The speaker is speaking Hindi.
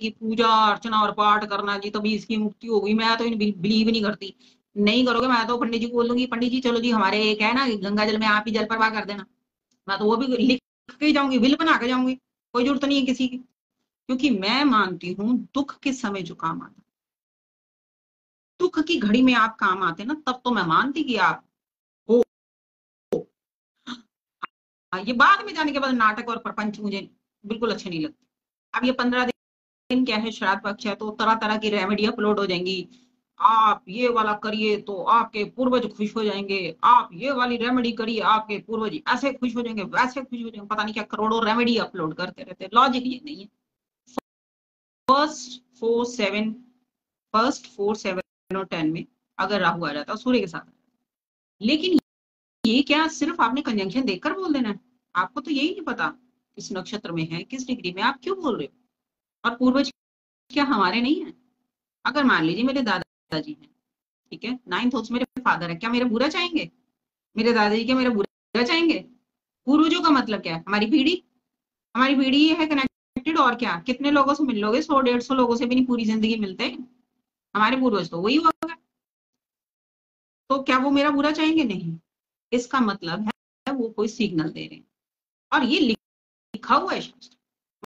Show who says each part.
Speaker 1: की पूजा अर्चना और पाठ करना जी तभी इसकी मुक्ति होगी, मैं तो बिलीव नहीं करती। नहीं करोगे मैं तो पंडित जी को बोल दूंगी, पंडित जी चलो जी हमारे एक है ना गंगा जल में आप ही जल प्रवाह कर देना, मैं तो वो भी लिख के जाऊंगी, विल बना के जाऊंगी, कोई जरूरत नहीं है किसी की। क्योंकि मैं मानती हूँ दुख के समय जो काम आता, दुख की घड़ी में आप काम आते ना, तब तो मैं मानती कि आप हो। ये बाद में जाने के बाद नाटक और प्रपंच मुझे बिल्कुल अच्छे नहीं लगते। अब ये 15 दिन क्या है, श्राद्ध पक्ष है, तो तरह तरह की रेमेडी अपलोड हो जाएंगी। आप ये वाला करिए तो आपके पूर्वज खुश हो जाएंगे, आप ये वाली रेमेडी करिए आपके पूर्वज ऐसे खुश हो जाएंगे, वैसे खुश हो जाएंगे, पता नहीं क्या करोड़ों रेमेडी अपलोड करते रहते। लॉजिक ये नहीं है। फर्स्ट फोर सेवन और 10 में अगर राहु आ जाता सूर्य के साथ, लेकिन ये क्या सिर्फ आपने कंजंक्शन देखकर बोल देना है? आपको तो यही नहीं पता किस नक्षत्र में है, किस डिग्री में, आप क्यों बोल रहे हो? और पूर्वज क्या हमारे नहीं है? अगर मान लीजिए मेरे दादाजी हैं, ठीक है, 9th हाउस मेरे फादर है, क्या मेरे बुरा चाहेंगे? मेरे दादाजी क्या मेरे बुरा चाहेंगे? पूर्वजों का मतलब क्या है? हमारी पीढ़ी, हमारी पीढ़ी ये है कनेक्टेड, और क्या? कितने लोगों से मिल लोगे? 100-150 लोगों से भी नहीं पूरी जिंदगी मिलते। हमारे पूर्वज तो वही हुआ, तो क्या वो मेरा बुरा चाहेंगे? नहीं। इसका मतलब है वो कोई सिग्नल दे रहे हैं, और ये लिखा हुआ है शास्त्र।